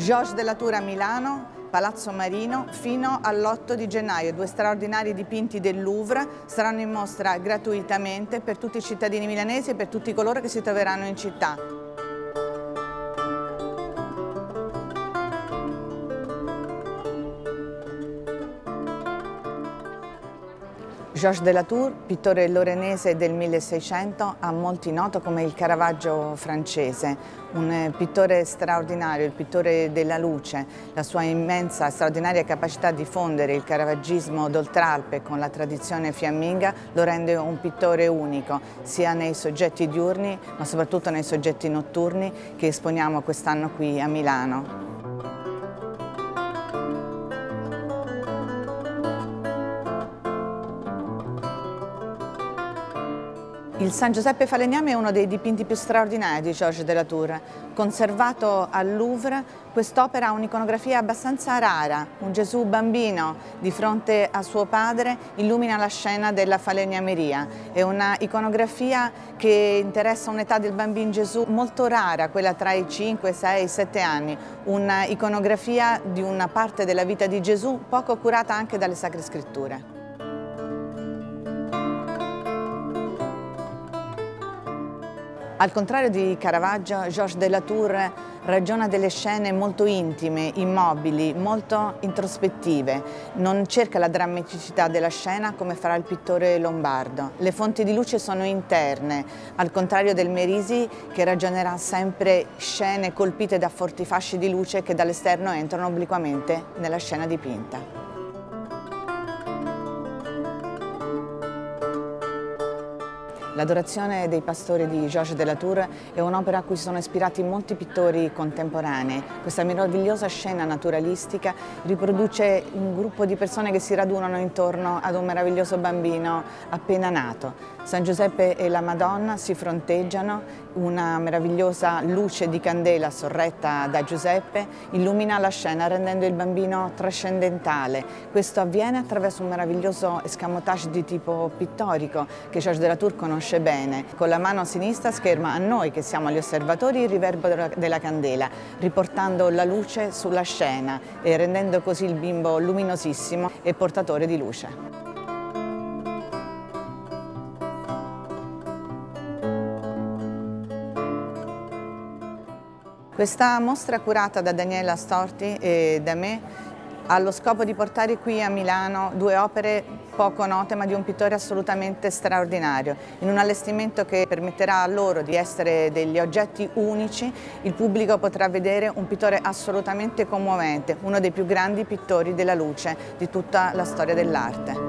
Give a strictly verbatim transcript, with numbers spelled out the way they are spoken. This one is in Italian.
Georges de la Tour a Milano, Palazzo Marino, fino all'otto di gennaio. Due straordinari dipinti del Louvre saranno in mostra gratuitamente per tutti i cittadini milanesi e per tutti coloro che si troveranno in città. Georges de la Tour, pittore lorenese del milleseicento, a molti noto come il Caravaggio francese, un pittore straordinario, il pittore della luce. La sua immensa, straordinaria capacità di fondere il caravaggismo d'Oltralpe con la tradizione fiamminga lo rende un pittore unico, sia nei soggetti diurni ma soprattutto nei soggetti notturni che esponiamo quest'anno qui a Milano. Il San Giuseppe Falegname è uno dei dipinti più straordinari di Georges de la Tour. Conservato al Louvre, quest'opera ha un'iconografia abbastanza rara. Un Gesù bambino di fronte a suo padre illumina la scena della falegnameria. È una iconografia che interessa un'età del bambino Gesù molto rara, quella tra i cinque, sei, sette anni. Una iconografia di una parte della vita di Gesù poco curata anche dalle Sacre Scritture. Al contrario di Caravaggio, Georges de la Tour ragiona delle scene molto intime, immobili, molto introspettive. Non cerca la drammaticità della scena come farà il pittore lombardo. Le fonti di luce sono interne, al contrario del Merisi che ragionerà sempre scene colpite da forti fasci di luce che dall'esterno entrano obliquamente nella scena dipinta. L'Adorazione dei pastori di Georges de la Tour è un'opera a cui sono ispirati molti pittori contemporanei. Questa meravigliosa scena naturalistica riproduce un gruppo di persone che si radunano intorno ad un meraviglioso bambino appena nato. San Giuseppe e la Madonna si fronteggiano, una meravigliosa luce di candela sorretta da Giuseppe illumina la scena rendendo il bambino trascendentale. Questo avviene attraverso un meraviglioso escamotage di tipo pittorico che Georges de la Tour conosce bene. Con la mano sinistra scherma a noi che siamo gli osservatori il riverbero della candela, riportando la luce sulla scena e rendendo così il bimbo luminosissimo e portatore di luce. Questa mostra curata da Daniela Storti e da me ha lo scopo di portare qui a Milano due opere poco note ma di un pittore assolutamente straordinario. In un allestimento che permetterà a loro di essere degli oggetti unici, il pubblico potrà vedere un pittore assolutamente commovente, uno dei più grandi pittori della luce di tutta la storia dell'arte.